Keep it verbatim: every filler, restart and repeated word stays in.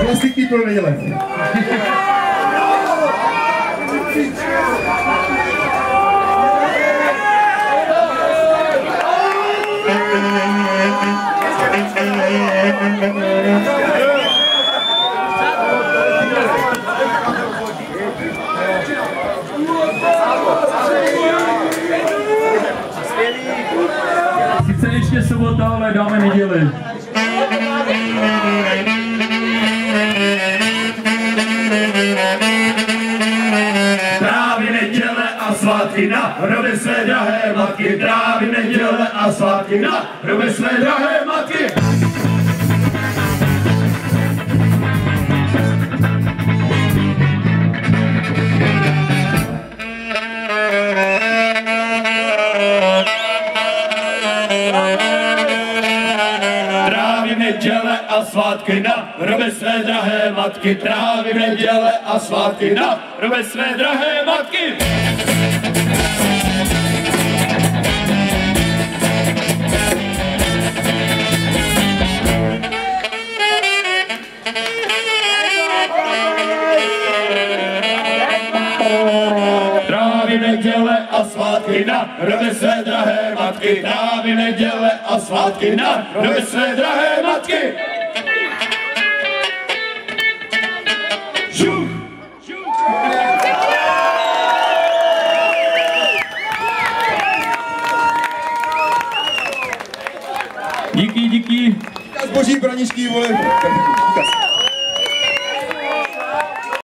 Plastikní pro neděle. Sice ještě sobota, ale dáme neděli. Trávy neděle a svátky na hroby své drahé matky. Trávy neděle a svátky na hroby své drahé matky. Trávy neděle a svátky na hroby své drahé matky. Trávy neděle a svátky na hroby své drahé matky. Trávy neděle a svátky na hroby své drahé matky. Trávy neděle a svátky na hroby své drahé matky. Žuch! Díky, díky. Zboží braničky, vole.